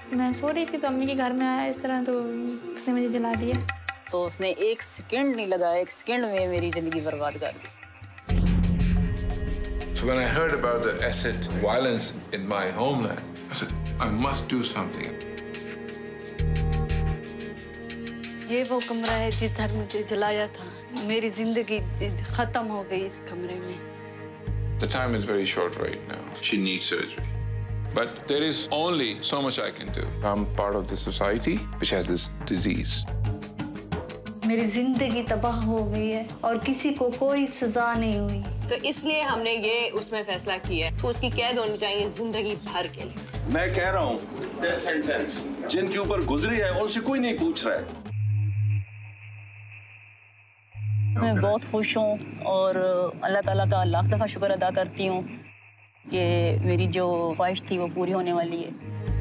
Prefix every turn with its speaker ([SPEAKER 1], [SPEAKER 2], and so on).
[SPEAKER 1] मैं सो रही थी तो अम्मी के घर में आया इस तरह, तो उसने मुझे जला दिया।
[SPEAKER 2] तो उसने 1 सेकंड नहीं लगाया, 1 सेकंड में मेरी जिंदगी बर्बाद कर दी।
[SPEAKER 3] So when I heard about the acid violence in my homeland, I said, I must do something.
[SPEAKER 4] ये वो कमरा है जिधर मुझे जलाया था। मेरी जिंदगी खत्म हो गई इस कमरे में।
[SPEAKER 3] The time is very short right now. She needs surgery. But there is only so much I can do. I'm part of the society which has this disease.
[SPEAKER 4] मेरी जिंदगी तबाह हो गई है और किसी को कोई सजा नहीं हुई।
[SPEAKER 5] तो इसलिए हमने ये उसमें फैसला किया है कि उसकी कैद होनी चाहिए जिंदगी भर के लिए।
[SPEAKER 6] मैं कह रहा हूँ डेथ सेंटेंस जिनके ऊपर गुजरी है उनसे कोई नहीं पूछ रहा है।
[SPEAKER 2] मैं बहुत खुश हूँ और अल्लाह ताला का लाख दफ़ा शुक्र अदा करती हूँ कि मेरी जो ख्वाहिश थी वो पूरी होने वाली है।